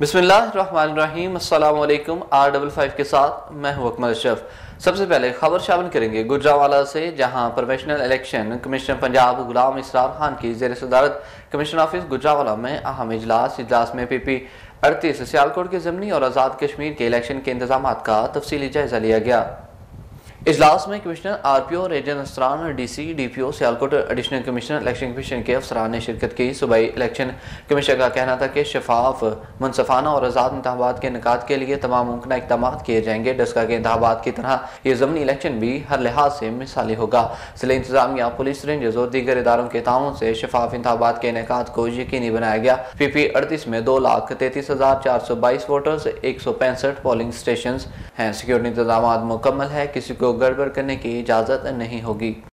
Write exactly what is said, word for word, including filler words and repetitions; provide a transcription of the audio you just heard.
बिस्मिल्लाहिर्रहमानिर्रहीम, अस्सलाम वालेकुम। आर डबल फाइव के साथ मैं हूँ कमशज। सबसे पहले खबर शामिल करेंगे गुजरावाला से, जहां professional election commissioner Punjab Ghulam Israr Khan की जेर सदारत कमिश्नर ऑफिस गुजरावाला में अहम इजलास इजलास में पी पी अड़तीस सियालकोट के ज़मनी और आज़ाद कश्मीर के इलेक्शन के इंतजाम का तफसीली जायजा लिया गया। इजलास में commissioner R P O region असरान, D C D P O Sialkot, additional commissioner election commission के अफसरान ने शिरकत की। सूबाई इलेक्शन कमीशन का कहना था कि शफाफ, मुनसफाना और आज़ाद इंतखाबात के इनेकाद के लिए तमाम मुमकिन इक़दाम किए जाएंगे। डस्का के इंतखाबात की तरह ये ज़मनी इलेक्शन भी हर लिहाज से मिसाली होगा। जिला इंतजामिया, पुलिस, रेंजर्स और दीगर इदारों के ताउन से शफाफ इंतखाबात के इनेकाद को यकीनी बनाया गया। पी पी अड़तीस में दो लाख तैंतीस हजार चार सौ बाईस वोटर्स, एक सौ पैंसठ पोलिंग स्टेशन हैं। सिक्योरिटी इंतजाम मुकम्मल है, किसी को गड़बड़ करने की इजाज़त नहीं होगी।